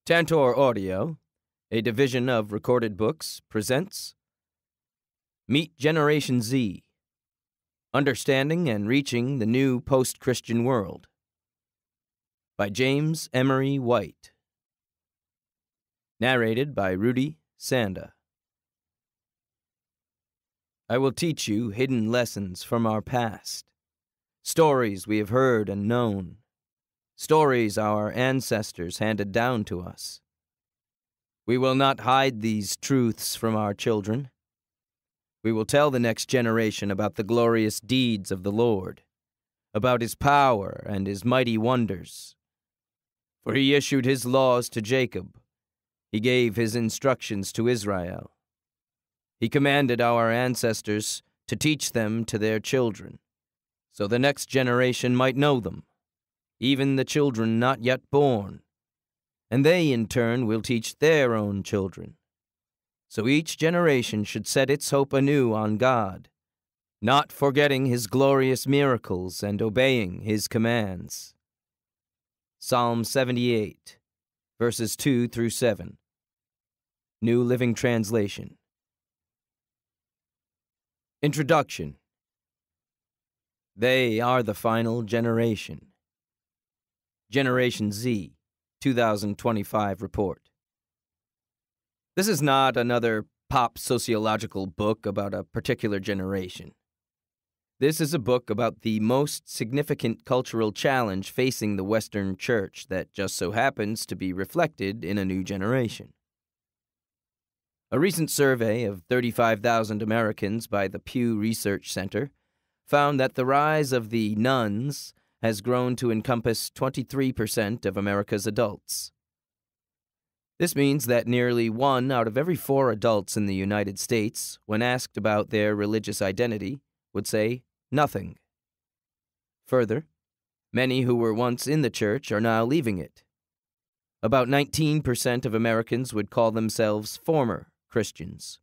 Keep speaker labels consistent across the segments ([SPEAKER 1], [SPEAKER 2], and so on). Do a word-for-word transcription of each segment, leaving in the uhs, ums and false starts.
[SPEAKER 1] Tantor Audio, a division of Recorded Books, presents Meet Generation Z, Understanding and Reaching the New Post-Christian World, by James Emery White. Narrated by Rudy, Sanda. I will teach you hidden lessons from our past, stories we have heard and known, stories our ancestors handed down to us. We will not hide these truths from our children. We will tell the next generation about the glorious deeds of the Lord, about his power and his mighty wonders. For he issued his laws to Jacob. He gave his instructions to Israel. He commanded our ancestors to teach them to their children, so the next generation might know them, even the children not yet born, and they in turn will teach their own children. So each generation should set its hope anew on God, not forgetting his glorious miracles and obeying his commands. Psalm seventy-eight, verses two through seven. New Living Translation. Introduction. They are the final generation. Generation Z, two thousand twenty-five report. This is not another pop sociological book about a particular generation. This is a book about the most significant cultural challenge facing the Western Church that just so happens to be reflected in a new generation. A recent survey of thirty-five thousand Americans by the Pew Research Center found that the rise of the nones has grown to encompass twenty-three percent of America's adults. This means that nearly one out of every four adults in the United States, when asked about their religious identity, would say nothing. Further, many who were once in the church are now leaving it. About nineteen percent of Americans would call themselves former Christians.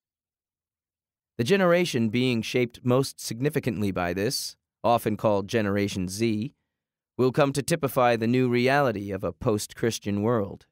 [SPEAKER 1] The generation being shaped most significantly by this, often called Generation Z, will come to typify the new reality of a post-Christian world.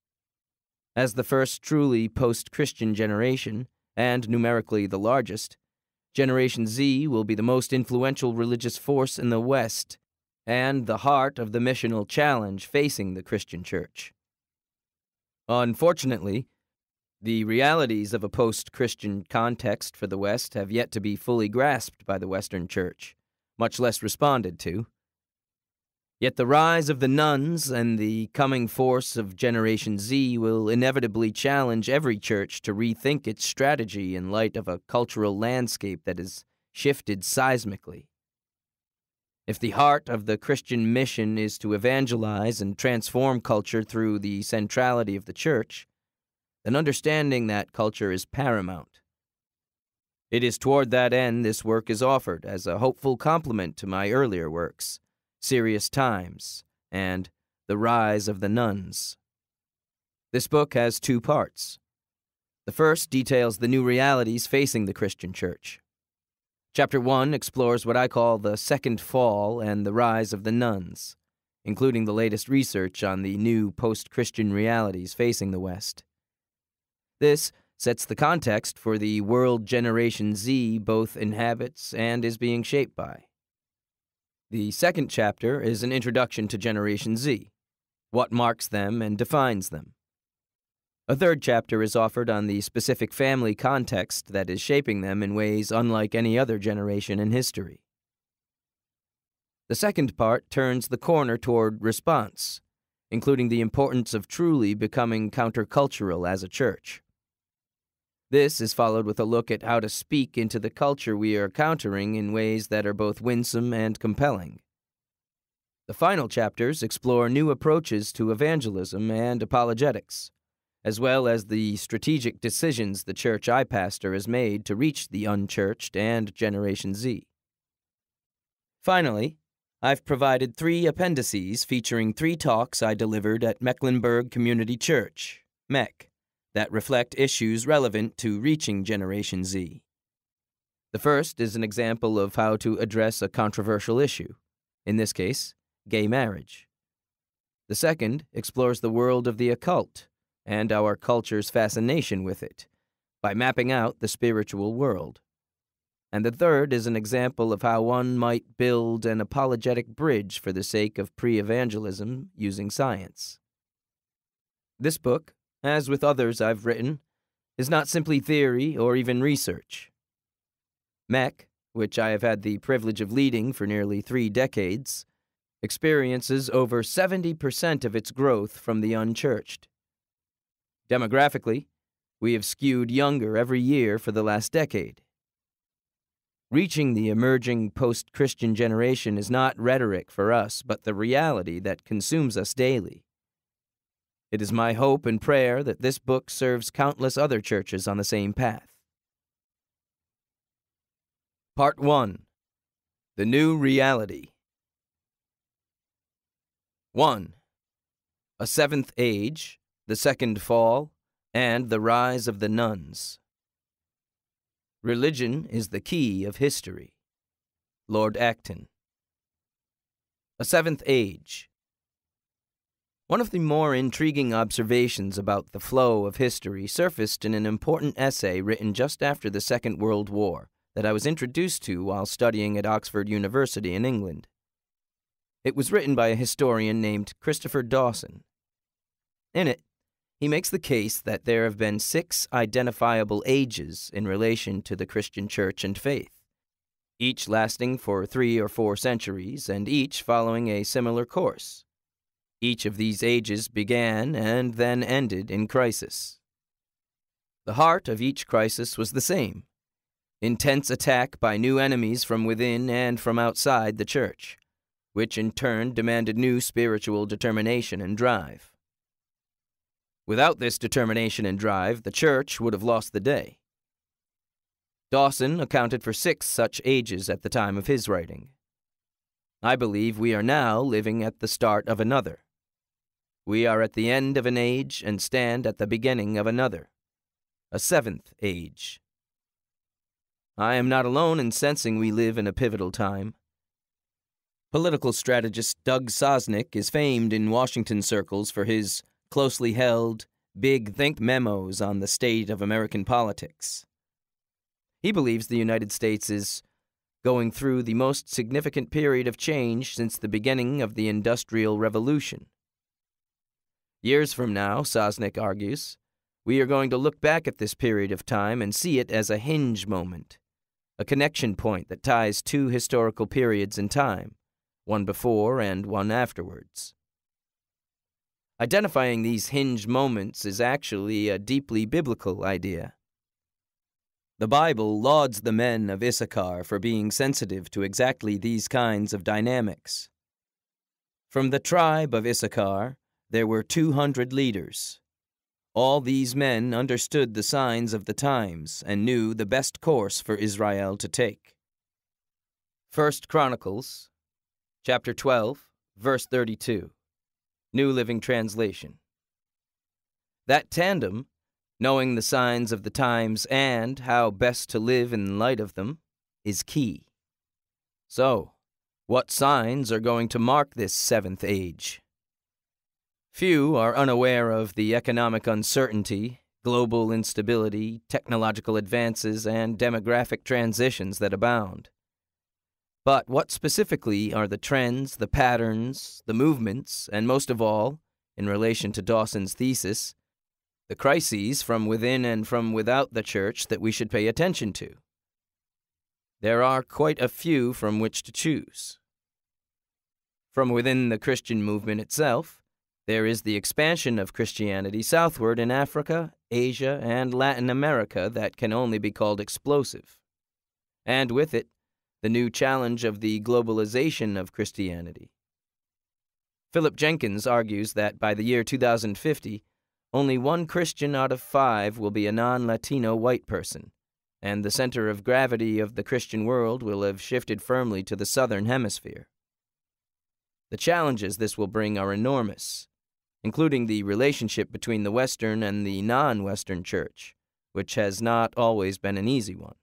[SPEAKER 1] As the first truly post-Christian generation, and numerically the largest, Generation Z will be the most influential religious force in the West and the heart of the missional challenge facing the Christian church. Unfortunately, the realities of a post-Christian context for the West have yet to be fully grasped by the Western church, much less responded to. Yet the rise of the nones and the coming force of Generation Z will inevitably challenge every church to rethink its strategy in light of a cultural landscape that has shifted seismically. If the heart of the Christian mission is to evangelize and transform culture through the centrality of the church, then understanding that culture is paramount. It is toward that end this work is offered as a hopeful complement to my earlier works, Serious Times and The Rise of the Nones. This book has two parts. The first details the new realities facing the Christian church. Chapter one explores what I call the second fall and the rise of the nones, including the latest research on the new post-Christian realities facing the West. This sets the context for the world Generation Z both inhabits and is being shaped by. The second chapter is an introduction to Generation Z, what marks them and defines them. A third chapter is offered on the specific family context that is shaping them in ways unlike any other generation in history. The second part turns the corner toward response, including the importance of truly becoming countercultural as a church. This is followed with a look at how to speak into the culture we are countering in ways that are both winsome and compelling. The final chapters explore new approaches to evangelism and apologetics, as well as the strategic decisions the church I pastor has made to reach the unchurched and Generation Z. Finally, I've provided three appendices featuring three talks I delivered at Mecklenburg Community Church, M E C, that reflect issues relevant to reaching Generation Z. The first is an example of how to address a controversial issue, in this case, gay marriage. The second explores the world of the occult and our culture's fascination with it by mapping out the spiritual world. And the third is an example of how one might build an apologetic bridge for the sake of pre-evangelism using science. This book, as with others I've written, is not simply theory or even research. M E C, which I have had the privilege of leading for nearly three decades, experiences over seventy percent of its growth from the unchurched. Demographically, we have skewed younger every year for the last decade. Reaching the emerging post-Christian generation is not rhetoric for us, but the reality that consumes us daily. It is my hope and prayer that this book serves countless other churches on the same path. Part one. The New Reality. one. A Seventh Age, the Second Fall, and the Rise of the Nuns. Religion is the key of history. Lord Acton. A Seventh Age. One of the more intriguing observations about the flow of history surfaced in an important essay written just after the Second World War that I was introduced to while studying at Oxford University in England. It was written by a historian named Christopher Dawson. In it, he makes the case that there have been six identifiable ages in relation to the Christian church and faith, each lasting for three or four centuries and each following a similar course. Each of these ages began and then ended in crisis. The heart of each crisis was the same: intense attack by new enemies from within and from outside the church, which in turn demanded new spiritual determination and drive. Without this determination and drive, the church would have lost the day. Dawson accounted for six such ages at the time of his writing. I believe we are now living at the start of another. We are at the end of an age and stand at the beginning of another, a seventh age. I am not alone in sensing we live in a pivotal time. Political strategist Doug Sosnick is famed in Washington circles for his closely held, big think memos on the state of American politics. He believes the United States is going through the most significant period of change since the beginning of the Industrial Revolution. Years from now, Sosnick argues, we are going to look back at this period of time and see it as a hinge moment, a connection point that ties two historical periods in time, one before and one afterwards. Identifying these hinge moments is actually a deeply biblical idea. The Bible lauds the men of Issachar for being sensitive to exactly these kinds of dynamics. From the tribe of Issachar, there were two hundred leaders. All these men understood the signs of the times and knew the best course for Israel to take. First Chronicles, chapter twelve, verse thirty-two, New Living Translation. That tandem, knowing the signs of the times and how best to live in light of them, is key. So, what signs are going to mark this seventh age? Few are unaware of the economic uncertainty, global instability, technological advances, and demographic transitions that abound. But what specifically are the trends, the patterns, the movements, and most of all, in relation to Dawson's thesis, the crises from within and from without the church that we should pay attention to? There are quite a few from which to choose. From within the Christian movement itself, there is the expansion of Christianity southward in Africa, Asia, and Latin America that can only be called explosive. And with it, the new challenge of the globalization of Christianity. Philip Jenkins argues that by the year two thousand fifty, only one Christian out of five will be a non-Latino white person, and the center of gravity of the Christian world will have shifted firmly to the southern hemisphere. The challenges this will bring are enormous, including the relationship between the Western and the non-Western church, which has not always been an easy one.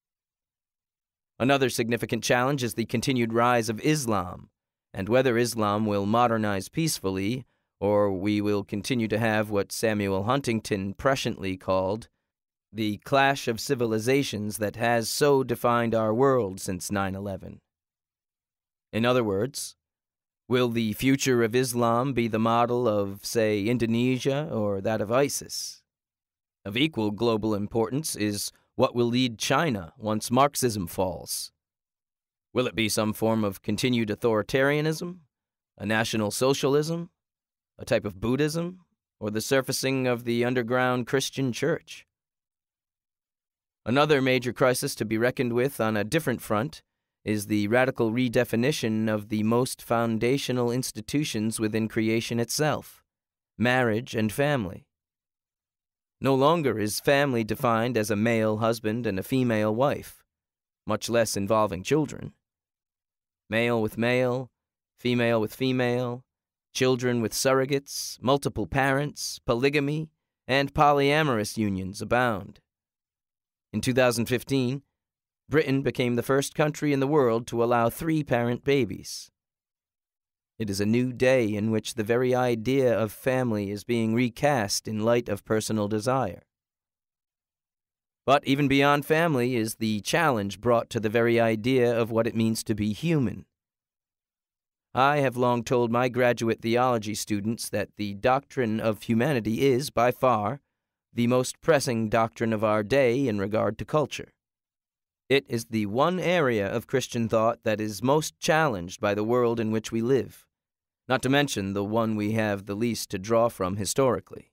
[SPEAKER 1] Another significant challenge is the continued rise of Islam, and whether Islam will modernize peacefully or we will continue to have what Samuel Huntington presciently called the clash of civilizations that has so defined our world since nine eleven. In other words, will the future of Islam be the model of, say, Indonesia or that of ISIS? Of equal global importance is what will lead China once Marxism falls. Will it be some form of continued authoritarianism, a national socialism, a type of Buddhism, or the surfacing of the underground Christian church? Another major crisis to be reckoned with on a different front is the radical redefinition of the most foundational institutions within creation itself, marriage and family. No longer is family defined as a male husband and a female wife, much less involving children. Male with male, female with female, children with surrogates, multiple parents, polygamy, and polyamorous unions abound. In two thousand fifteen, Britain became the first country in the world to allow three-parent babies. It is a new day in which the very idea of family is being recast in light of personal desire. But even beyond family is the challenge brought to the very idea of what it means to be human. I have long told my graduate theology students that the doctrine of humanity is, by far, the most pressing doctrine of our day in regard to culture. It is the one area of Christian thought that is most challenged by the world in which we live, not to mention the one we have the least to draw from historically.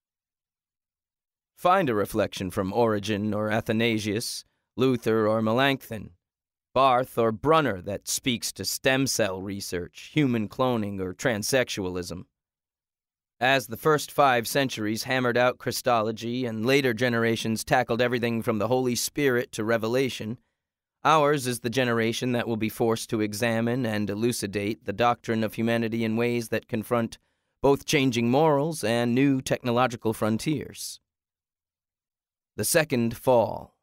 [SPEAKER 1] Find a reflection from Origen or Athanasius, Luther or Melanchthon, Barth or Brunner that speaks to stem cell research, human cloning, or transsexualism. As the first five centuries hammered out Christology and later generations tackled everything from the Holy Spirit to Revelation, ours is the generation that will be forced to examine and elucidate the doctrine of humanity in ways that confront both changing morals and new technological frontiers. The second fall.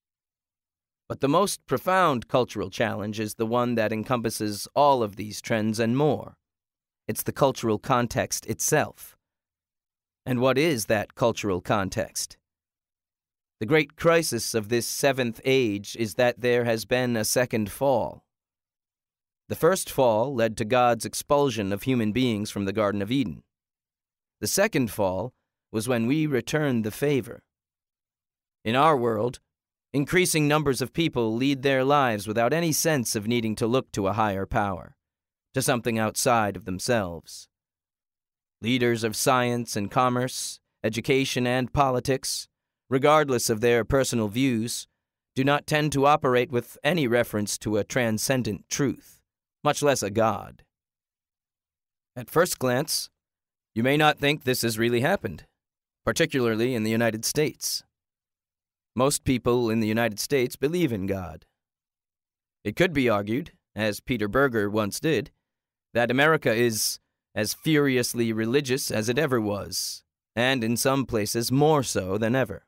[SPEAKER 1] But the most profound cultural challenge is the one that encompasses all of these trends and more. It's the cultural context itself. And what is that cultural context? The great crisis of this seventh age is that there has been a second fall. The first fall led to God's expulsion of human beings from the Garden of Eden. The second fall was when we returned the favor. In our world, increasing numbers of people lead their lives without any sense of needing to look to a higher power, to something outside of themselves. Leaders of science and commerce, education and politics, regardless of their personal views, do not tend to operate with any reference to a transcendent truth, much less a God. At first glance, you may not think this has really happened, particularly in the United States. Most people in the United States believe in God. It could be argued, as Peter Berger once did, that America is as furiously religious as it ever was, and in some places more so than ever.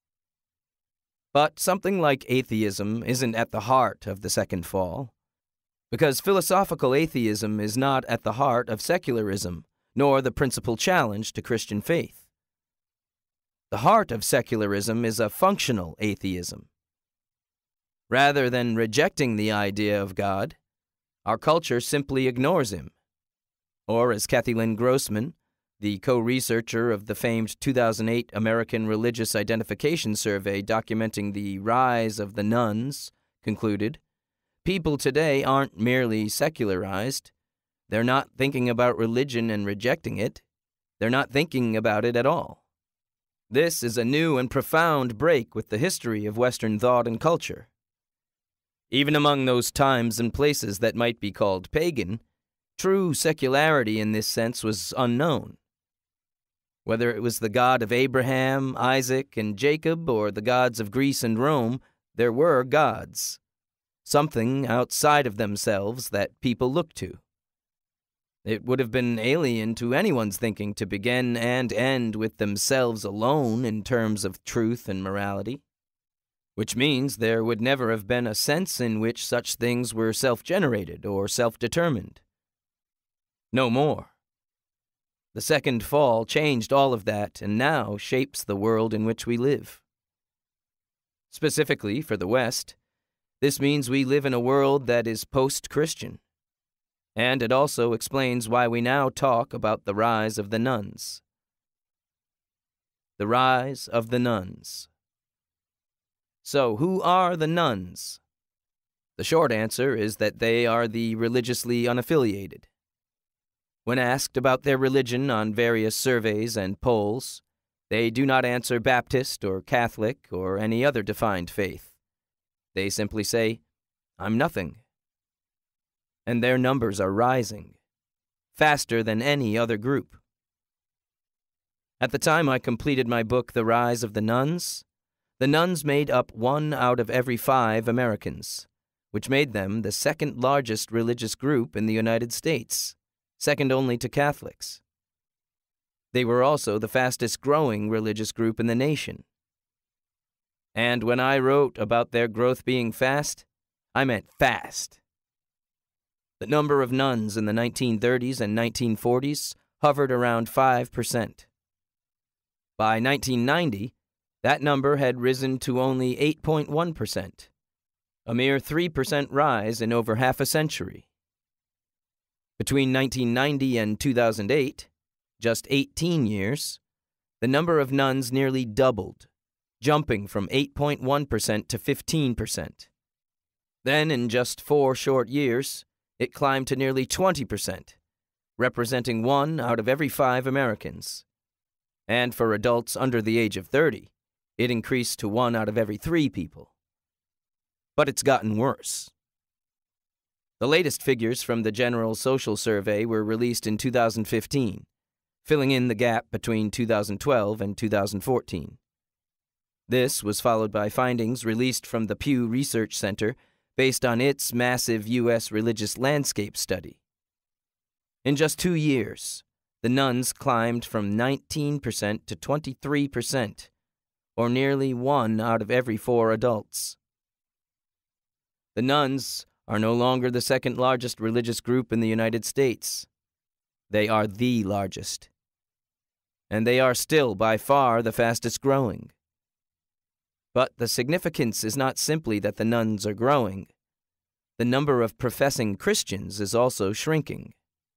[SPEAKER 1] But something like atheism isn't at the heart of the second fall, because philosophical atheism is not at the heart of secularism, nor the principal challenge to Christian faith. The heart of secularism is a functional atheism. Rather than rejecting the idea of God, our culture simply ignores him. Or, as Kathy Lynn Grossman, the co-researcher of the famed two thousand eight American Religious Identification Survey documenting the rise of the nones, concluded, people today aren't merely secularized. They're not thinking about religion and rejecting it. They're not thinking about it at all. This is a new and profound break with the history of Western thought and culture. Even among those times and places that might be called pagan, true secularity in this sense was unknown. Whether it was the God of Abraham, Isaac, and Jacob, or the gods of Greece and Rome, there were gods, something outside of themselves that people looked to. It would have been alien to anyone's thinking to begin and end with themselves alone in terms of truth and morality, which means there would never have been a sense in which such things were self-generated or self-determined. No more. The second fall changed all of that and now shapes the world in which we live. Specifically for the West, this means we live in a world that is post-Christian. And it also explains why we now talk about the rise of the nuns. The rise of the nuns. So, who are the nuns? The short answer is that they are the religiously unaffiliated. When asked about their religion on various surveys and polls, they do not answer Baptist or Catholic or any other defined faith. They simply say, "I'm nothing." And their numbers are rising, faster than any other group. At the time I completed my book, The Rise of the Nuns, the nuns made up one out of every five Americans, which made them the second largest religious group in the United States, second only to Catholics. They were also the fastest growing religious group in the nation. And when I wrote about their growth being fast, I meant fast. The number of nuns in the nineteen thirties and nineteen forties hovered around five percent. By nineteen ninety, that number had risen to only eight point one percent, a mere three percent rise in over half a century. Between nineteen ninety and two thousand eight, just eighteen years, the number of nuns nearly doubled, jumping from eight point one percent to fifteen percent. Then, in just four short years, it climbed to nearly twenty percent, representing one out of every five Americans. And for adults under the age of thirty, it increased to one out of every three people. But it's gotten worse. The latest figures from the General Social Survey were released in two thousand fifteen, filling in the gap between two thousand twelve and two thousand fourteen. This was followed by findings released from the Pew Research Center based on its massive U S religious landscape study. In just two years, the nuns climbed from nineteen percent to twenty-three percent, or nearly one out of every four adults. The nuns are no longer the second largest religious group in the United States. They are the largest. And they are still by far the fastest growing. But the significance is not simply that the nuns are growing. The number of professing Christians is also shrinking.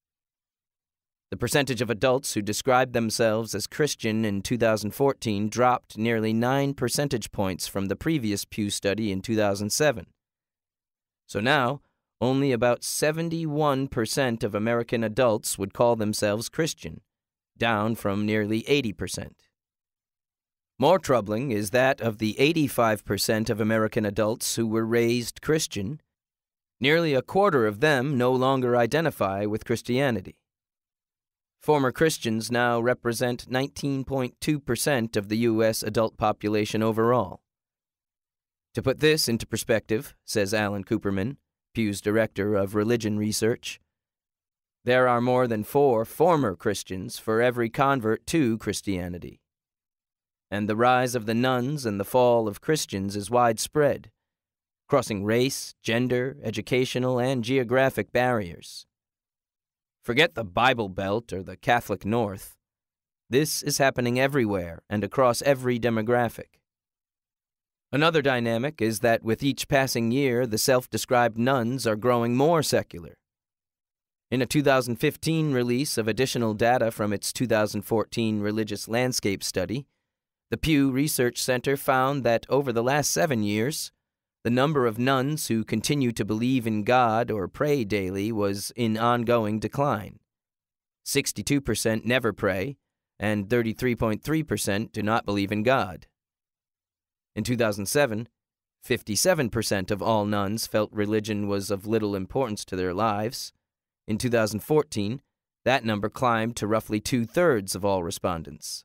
[SPEAKER 1] The percentage of adults who described themselves as Christian in two thousand fourteen dropped nearly nine percentage points from the previous Pew study in two thousand seven. So now, only about seventy-one percent of American adults would call themselves Christian, down from nearly eighty percent. More troubling is that of the eighty-five percent of American adults who were raised Christian, nearly a quarter of them no longer identify with Christianity. Former Christians now represent nineteen point two percent of the U S adult population overall. To put this into perspective, says Alan Cooperman, Pew's Director of Religion Research, there are more than four former Christians for every convert to Christianity. And the rise of the nuns and the fall of Christians is widespread, crossing race, gender, educational, and geographic barriers. Forget the Bible Belt or the Catholic North. This is happening everywhere and across every demographic. Another dynamic is that with each passing year, the self-described nuns are growing more secular. In a two thousand fifteen release of additional data from its two thousand fourteen Religious Landscape Study, the Pew Research Center found that over the last seven years, the number of nuns who continue to believe in God or pray daily was in ongoing decline. sixty-two percent never pray, and thirty-three point three percent do not believe in God. In two thousand seven, fifty-seven percent of all nuns felt religion was of little importance to their lives. In two thousand fourteen, that number climbed to roughly two-thirds of all respondents.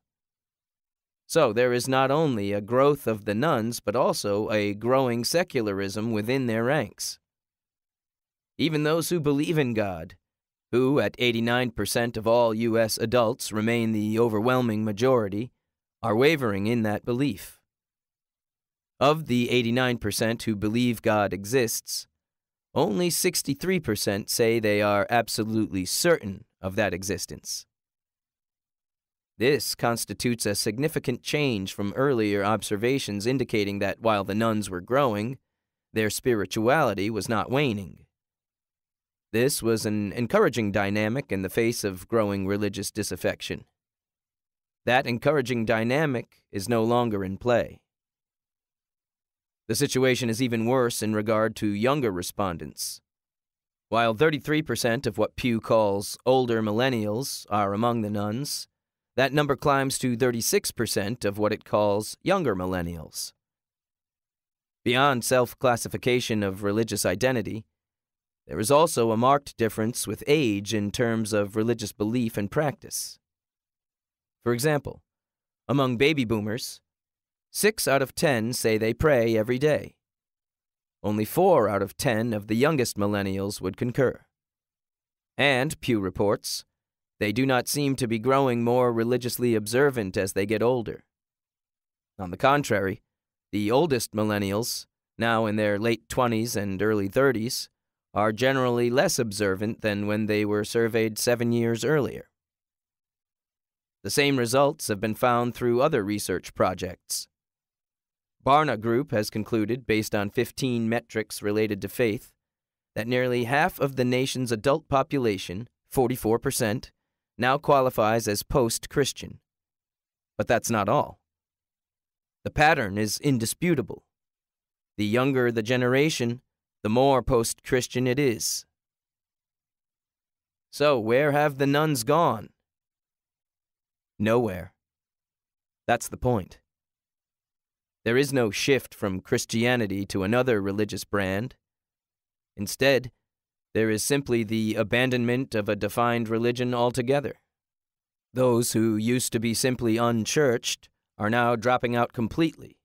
[SPEAKER 1] So there is not only a growth of the nuns, but also a growing secularism within their ranks. Even those who believe in God, who at eighty-nine percent of all U S adults remain the overwhelming majority, are wavering in that belief. Of the eighty-nine percent who believe God exists, only sixty-three percent say they are absolutely certain of that existence. This constitutes a significant change from earlier observations indicating that while the nuns were growing, their spirituality was not waning. This was an encouraging dynamic in the face of growing religious disaffection. That encouraging dynamic is no longer in play. The situation is even worse in regard to younger respondents. While thirty-three percent of what Pew calls older millennials are among the nuns, that number climbs to thirty-six percent of what it calls younger millennials. Beyond self-classification of religious identity, there is also a marked difference with age in terms of religious belief and practice. For example, among baby boomers, six out of ten say they pray every day. Only four out of ten of the youngest millennials would concur. And, Pew reports, they do not seem to be growing more religiously observant as they get older. On the contrary, the oldest millennials, now in their late twenties and early thirties, are generally less observant than when they were surveyed seven years earlier. The same results have been found through other research projects. Barna Group has concluded, based on fifteen metrics related to faith, that nearly half of the nation's adult population, forty-four percent, now qualifies as post-Christian. But that's not all. The pattern is indisputable. The younger the generation, the more post-Christian it is. So where have the nuns gone? Nowhere. That's the point. There is no shift from Christianity to another religious brand. Instead, there is simply the abandonment of a defined religion altogether. Those who used to be simply unchurched are now dropping out completely.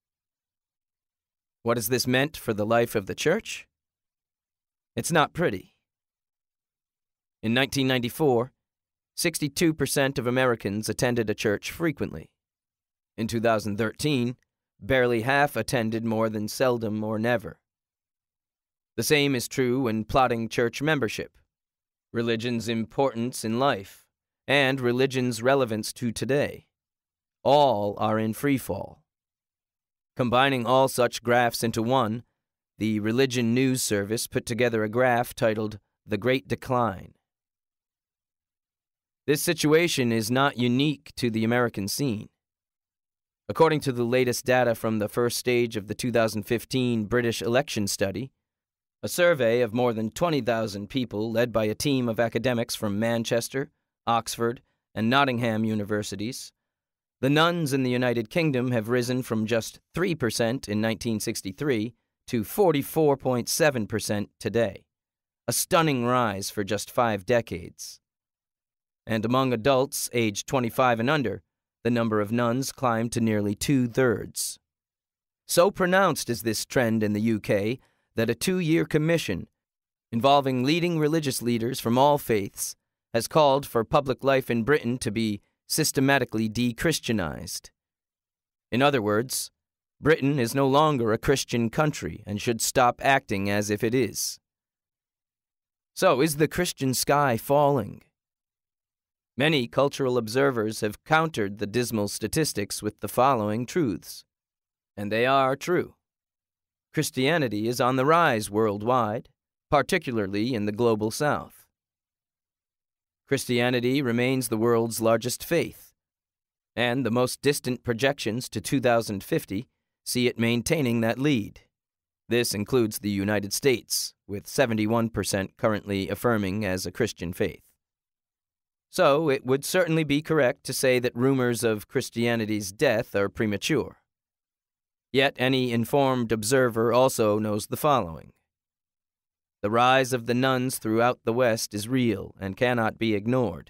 [SPEAKER 1] What has this meant for the life of the church? It's not pretty. In nineteen ninety-four, sixty-two percent of Americans attended a church frequently. In two thousand thirteen, barely half attended more than seldom or never. The same is true when plotting church membership, religion's importance in life, and religion's relevance to today. All are in freefall. Combining all such graphs into one, the Religion News Service put together a graph titled The Great Decline. This situation is not unique to the American scene. According to the latest data from the first stage of the two thousand fifteen British election study, a survey of more than twenty thousand people led by a team of academics from Manchester, Oxford, and Nottingham universities, the nuns in the United Kingdom have risen from just three percent in nineteen sixty-three to forty-four point seven percent today, a stunning rise for just five decades. And among adults aged twenty-five and under, the number of nuns climbed to nearly two-thirds. So pronounced is this trend in the U K that a two-year commission involving leading religious leaders from all faiths has called for public life in Britain to be systematically de-Christianized. In other words, Britain is no longer a Christian country and should stop acting as if it is. So, is the Christian sky falling? Many cultural observers have countered the dismal statistics with the following truths, and they are true. Christianity is on the rise worldwide, particularly in the global South. Christianity remains the world's largest faith, and the most distant projections to two thousand fifty see it maintaining that lead. This includes the United States, with seventy-one percent currently affirming as a Christian faith. So, it would certainly be correct to say that rumors of Christianity's death are premature. Yet any informed observer also knows the following. The rise of the nuns throughout the West is real and cannot be ignored.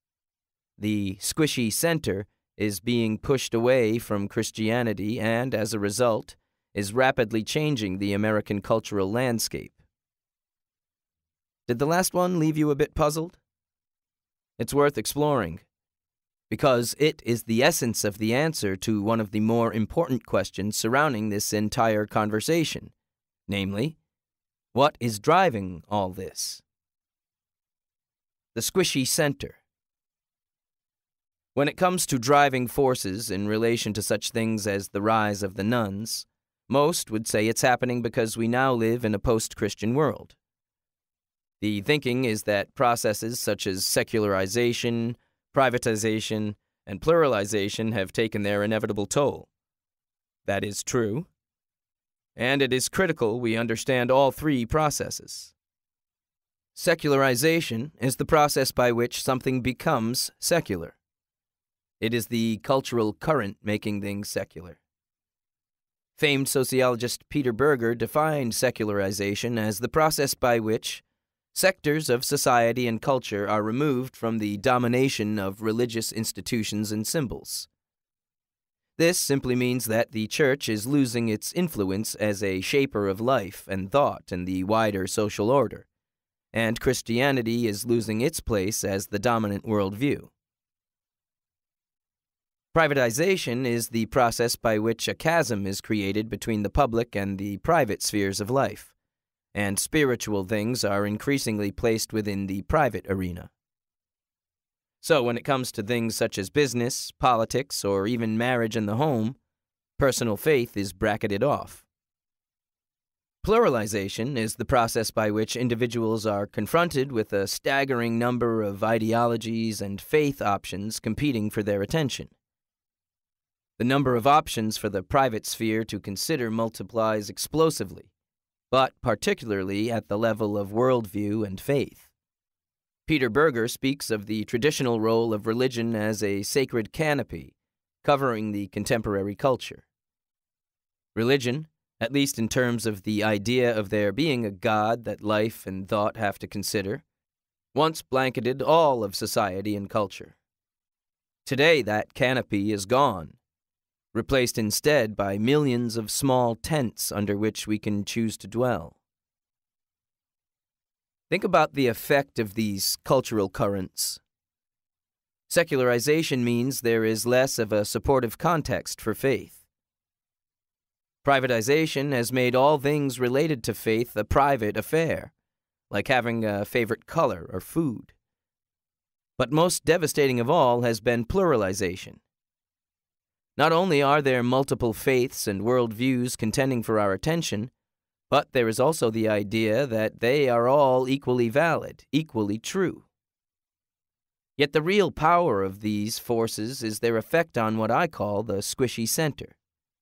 [SPEAKER 1] The squishy center is being pushed away from Christianity and, as a result, is rapidly changing the American cultural landscape. Did the last one leave you a bit puzzled? It's worth exploring, because it is the essence of the answer to one of the more important questions surrounding this entire conversation, namely, what is driving all this? The squishy center. When it comes to driving forces in relation to such things as the rise of the nuns, most would say it's happening because we now live in a post-Christian world. The thinking is that processes such as secularization, privatization, and pluralization have taken their inevitable toll. That is true, and it is critical we understand all three processes. Secularization is the process by which something becomes secular. It is the cultural current making things secular. Famed sociologist Peter Berger defined secularization as the process by which sectors of society and culture are removed from the domination of religious institutions and symbols. This simply means that the church is losing its influence as a shaper of life and thought in the wider social order, and Christianity is losing its place as the dominant worldview. Privatization is the process by which a chasm is created between the public and the private spheres of life, and spiritual things are increasingly placed within the private arena. So when it comes to things such as business, politics, or even marriage and the home, personal faith is bracketed off. Pluralization is the process by which individuals are confronted with a staggering number of ideologies and faith options competing for their attention. The number of options for the private sphere to consider multiplies explosively, but particularly at the level of worldview and faith. Peter Berger speaks of the traditional role of religion as a sacred canopy covering the contemporary culture. Religion, at least in terms of the idea of there being a God that life and thought have to consider, once blanketed all of society and culture. Today that canopy is gone, replaced instead by millions of small tents under which we can choose to dwell. Think about the effect of these cultural currents. Secularization means there is less of a supportive context for faith. Privatization has made all things related to faith a private affair, like having a favorite color or food. But most devastating of all has been pluralization. Not only are there multiple faiths and worldviews contending for our attention, but there is also the idea that they are all equally valid, equally true. Yet the real power of these forces is their effect on what I call the squishy center.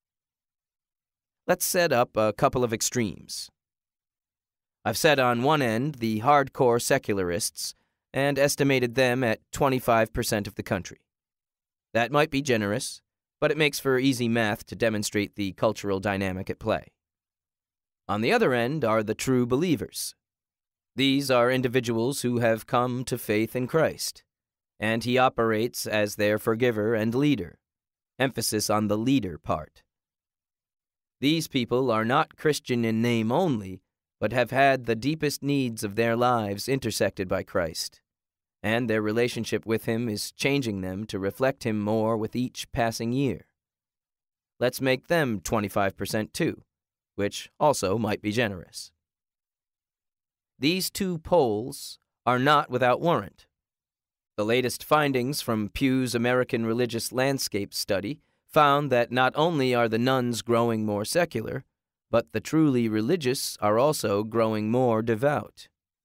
[SPEAKER 1] Let's set up a couple of extremes. I've set on one end the hardcore secularists and estimated them at twenty-five percent of the country. That might be generous, but it makes for easy math to demonstrate the cultural dynamic at play. On the other end are the true believers. These are individuals who have come to faith in Christ, and he operates as their forgiver and leader, emphasis on the leader part. These people are not Christian in name only, but have had the deepest needs of their lives intersected by Christ, and their relationship with him is changing them to reflect him more with each passing year. Let's make them twenty-five percent too, which also might be generous. These two poles are not without warrant. The latest findings from Pew's American Religious Landscape Study found that not only are the nuns growing more secular, but the truly religious are also growing more devout.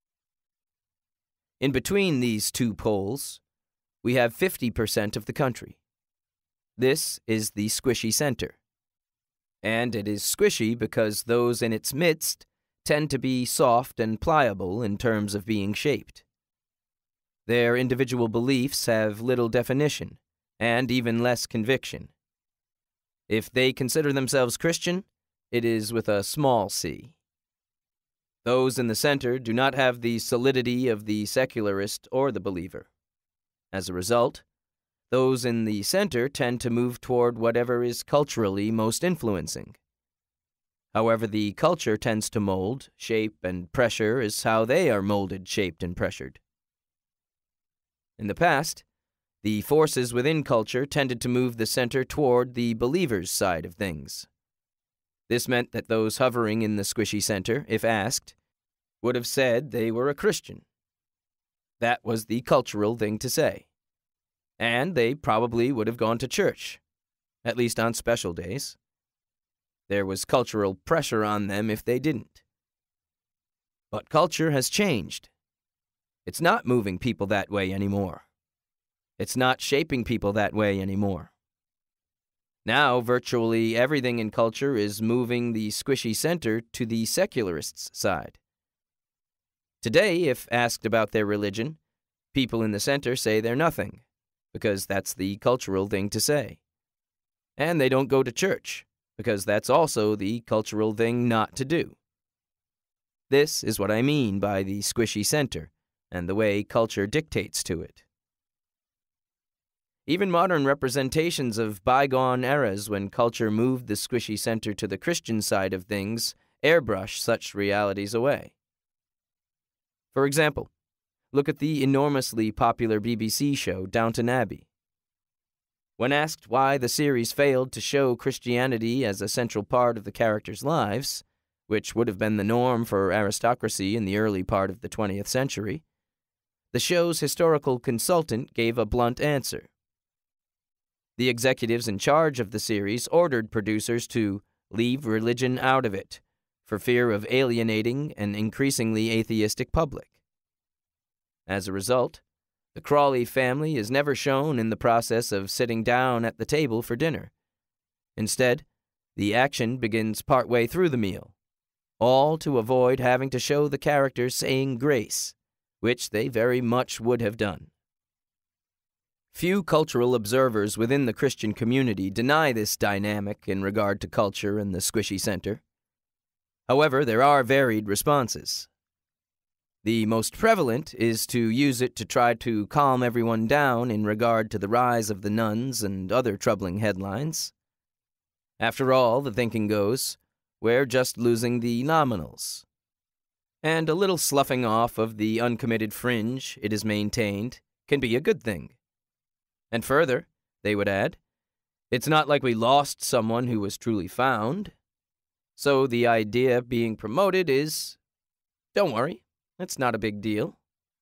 [SPEAKER 1] In between these two poles, we have fifty percent of the country. This is the squishy center. And it is squishy because those in its midst tend to be soft and pliable in terms of being shaped. Their individual beliefs have little definition, and even less conviction. If they consider themselves Christian, it is with a small c. Those in the center do not have the solidity of the secularist or the believer. As a result, those in the center tend to move toward whatever is culturally most influencing. However the culture tends to mold, shape, and pressure is how they are molded, shaped, and pressured. In the past, the forces within culture tended to move the center toward the believer's side of things. This meant that those hovering in the squishy center, if asked, would have said they were a Christian. That was the cultural thing to say. And they probably would have gone to church, at least on special days. There was cultural pressure on them if they didn't. But culture has changed. It's not moving people that way anymore. It's not shaping people that way anymore. Now, virtually everything in culture is moving the squishy center to the secularists' side. Today, if asked about their religion, people in the center say they're nothing, because that's the cultural thing to say. And they don't go to church, because that's also the cultural thing not to do. This is what I mean by the squishy center, and the way culture dictates to it. Even modern representations of bygone eras when culture moved the squishy center to the Christian side of things airbrush such realities away. For example, look at the enormously popular B B C show Downton Abbey. When asked why the series failed to show Christianity as a central part of the characters' lives, which would have been the norm for aristocracy in the early part of the twentieth century, the show's historical consultant gave a blunt answer. The executives in charge of the series ordered producers to leave religion out of it, for fear of alienating an increasingly atheistic public. As a result, the Crawley family is never shown in the process of sitting down at the table for dinner. Instead, the action begins partway through the meal, all to avoid having to show the characters saying grace, which they very much would have done. Few cultural observers within the Christian community deny this dynamic in regard to culture and the squishy center. However, there are varied responses. The most prevalent is to use it to try to calm everyone down in regard to the rise of the nuns and other troubling headlines. After all, the thinking goes, we're just losing the nominals. And a little sloughing off of the uncommitted fringe, it is maintained, can be a good thing. And further, they would add, it's not like we lost someone who was truly found. So the idea being promoted is, don't worry, it's not a big deal.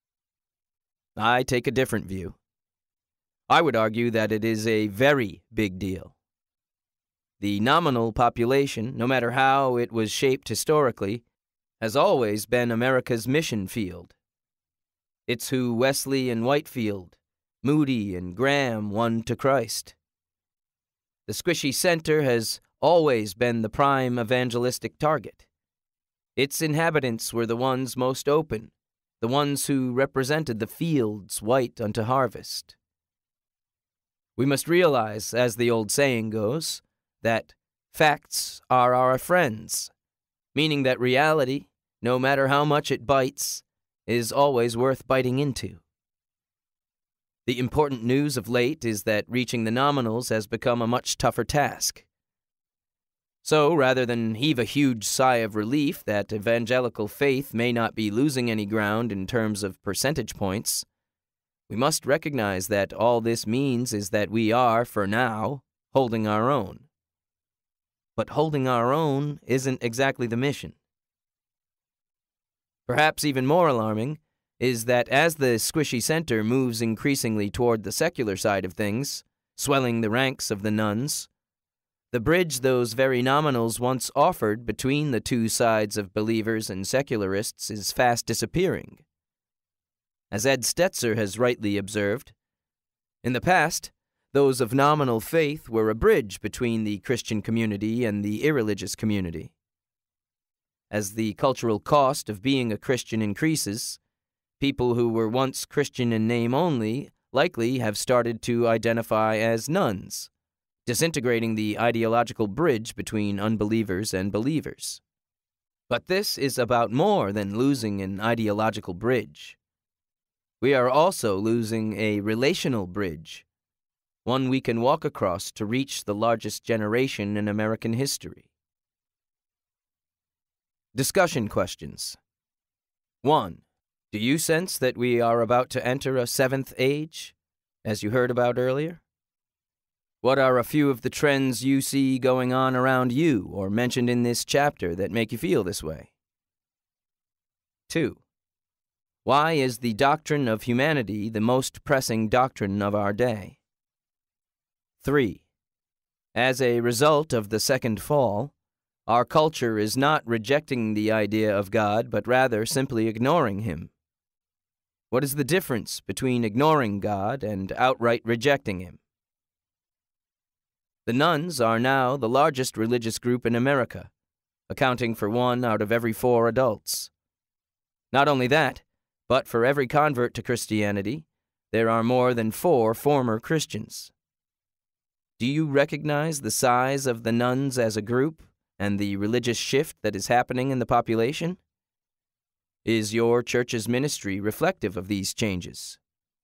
[SPEAKER 1] I take a different view. I would argue that it is a very big deal. The nominal population, no matter how it was shaped historically, has always been America's mission field. It's who Wesley and Whitefield, Moody and Graham won to Christ. The squishy center has always been the prime evangelistic target. Its inhabitants were the ones most open, the ones who represented the fields white unto harvest. We must realize, as the old saying goes, that facts are our friends, meaning that reality, no matter how much it bites, is always worth biting into. The important news of late is that reaching the nominals has become a much tougher task. So, rather than heave a huge sigh of relief that evangelical faith may not be losing any ground in terms of percentage points, we must recognize that all this means is that we are, for now, holding our own. But holding our own isn't exactly the mission. Perhaps even more alarming is that as the squishy center moves increasingly toward the secular side of things, swelling the ranks of the nuns, the bridge those very nominals once offered between the two sides of believers and secularists is fast disappearing. As Ed Stetzer has rightly observed, in the past, those of nominal faith were a bridge between the Christian community and the irreligious community. As the cultural cost of being a Christian increases, people who were once Christian in name only likely have started to identify as nuns, disintegrating the ideological bridge between unbelievers and believers. But this is about more than losing an ideological bridge. We are also losing a relational bridge, one we can walk across to reach the largest generation in American history. Discussion questions. one. Do you sense that we are about to enter a seventh age, as you heard about earlier? What are a few of the trends you see going on around you or mentioned in this chapter that make you feel this way? two. Why is the doctrine of humanity the most pressing doctrine of our day? three. As a result of the second fall, our culture is not rejecting the idea of God, but rather simply ignoring him. What is the difference between ignoring God and outright rejecting him? The nuns are now the largest religious group in America, accounting for one out of every four adults. Not only that, but for every convert to Christianity, there are more than four former Christians. Do you recognize the size of the nuns as a group and the religious shift that is happening in the population? Is your church's ministry reflective of these changes?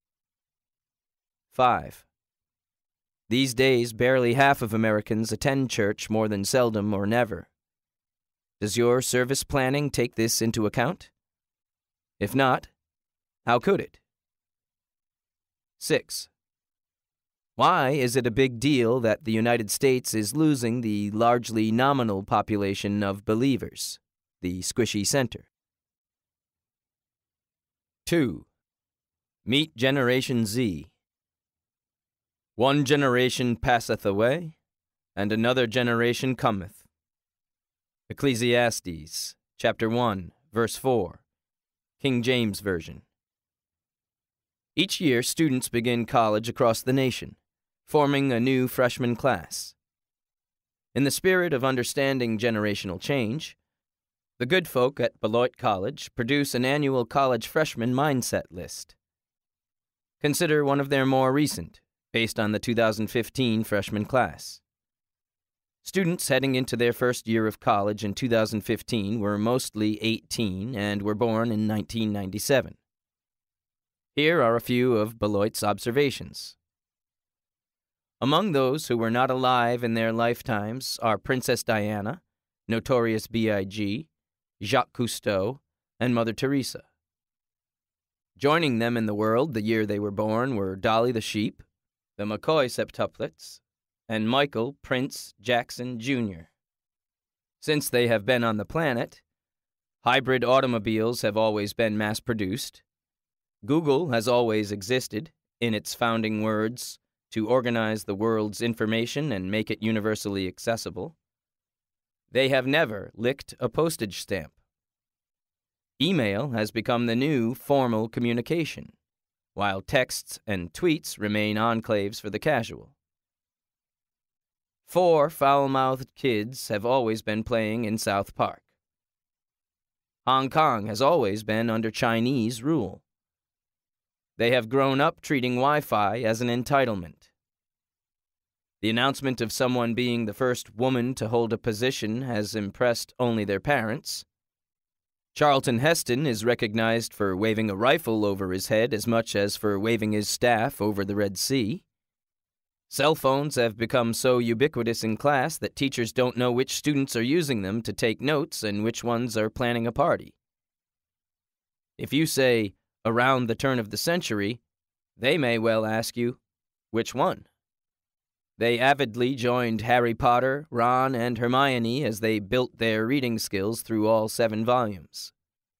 [SPEAKER 1] five. These days, barely half of Americans attend church more than seldom or never. Does your service planning take this into account? If not, how could it? six. Why is it a big deal that the United States is losing the largely nominal population of believers, the squishy center? two. Meet Generation Z. One generation passeth away, and another generation cometh. Ecclesiastes, chapter one, verse four, King James Version. Each year, students begin college across the nation, forming a new freshman class. In the spirit of understanding generational change, the good folk at Beloit College produce an annual college freshman mindset list. Consider one of their more recent, based on the two thousand fifteen freshman class. Students heading into their first year of college in two thousand fifteen were mostly eighteen and were born in nineteen ninety-seven. Here are a few of Beloit's observations. Among those who were not alive in their lifetimes are Princess Diana, Notorious B I G, Jacques Cousteau, and Mother Teresa. Joining them in the world the year they were born were Dolly the sheep, the McCoy septuplets, and Michael Prince Jackson Junior Since they have been on the planet, hybrid automobiles have always been mass-produced. Google has always existed, in its founding words, to organize the world's information and make it universally accessible. They have never licked a postage stamp. Email has become the new formal communication, while texts and tweets remain enclaves for the casual. Four foul-mouthed kids have always been playing in South Park. Hong Kong has always been under Chinese rule. They have grown up treating Wi-Fi as an entitlement. The announcement of someone being the first woman to hold a position has impressed only their parents. Charlton Heston is recognized for waving a rifle over his head as much as for waving his staff over the Red Sea. Cell phones have become so ubiquitous in class that teachers don't know which students are using them to take notes and which ones are planning a party. If you say, around the turn of the century, they may well ask you, which one? They avidly joined Harry Potter, Ron, and Hermione as they built their reading skills through all seven volumes.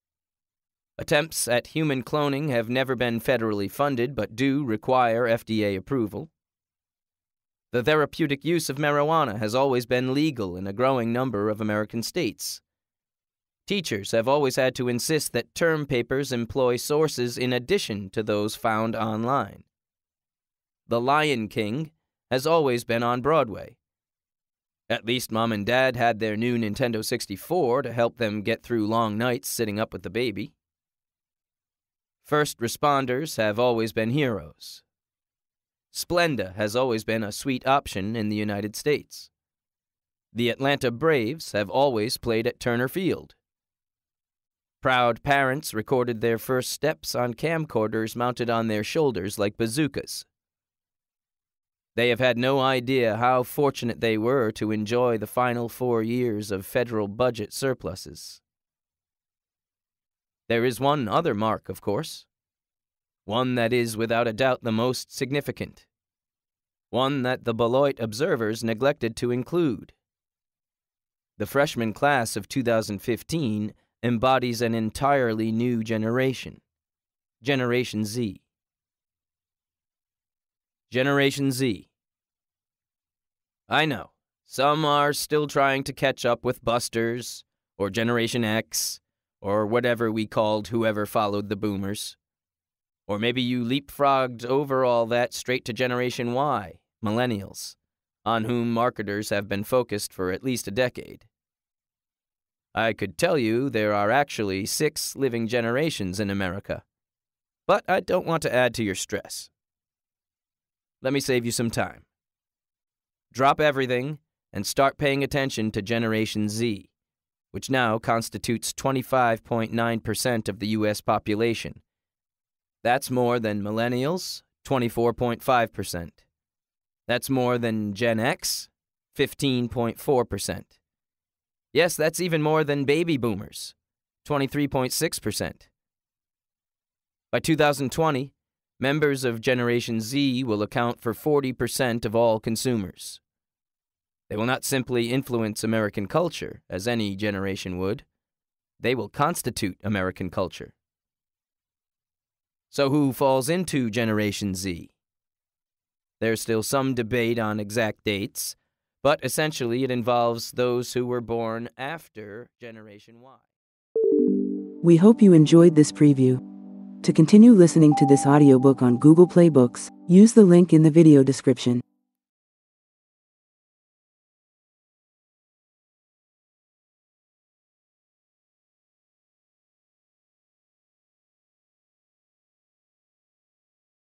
[SPEAKER 1] Attempts at human cloning have never been federally funded but do require F D A approval. The therapeutic use of marijuana has always been legal in a growing number of American states. Teachers have always had to insist that term papers employ sources in addition to those found online. The Lion King has always been on Broadway. At least Mom and Dad had their new Nintendo sixty-four to help them get through long nights sitting up with the baby. First responders have always been heroes. Splenda has always been a sweet option in the United States. The Atlanta Braves have always played at Turner Field. Proud parents recorded their first steps on camcorders mounted on their shoulders like bazookas. They have had no idea how fortunate they were to enjoy the final four years of federal budget surpluses. There is one other mark, of course. One that is without a doubt the most significant. One that the Beloit observers neglected to include. The freshman class of two thousand fifteen embodies an entirely new generation, Generation Z. Generation Z. I know, some are still trying to catch up with Busters, or Generation X, or whatever we called whoever followed the boomers. Or maybe you leapfrogged over all that straight to Generation Y, Millennials, on whom marketers have been focused for at least a decade. I could tell you there are actually six living generations in America, but I don't want to add to your stress. Let me save you some time. Drop everything and start paying attention to Generation Z, which now constitutes twenty-five point nine percent of the U S population. That's more than Millennials, twenty-four point five percent. That's more than Gen X, fifteen point four percent. Yes, that's even more than Baby Boomers, twenty-three point six percent. By two thousand twenty, members of Generation Z will account for forty percent of all consumers. They will not simply influence American culture, as any generation would. They will constitute American culture. So who falls into Generation Z? There's still some debate on exact dates, but essentially it involves those who were born after Generation Y.
[SPEAKER 2] We hope you enjoyed this preview. To continue listening to this audiobook on Google Play Books, use the link in the video description.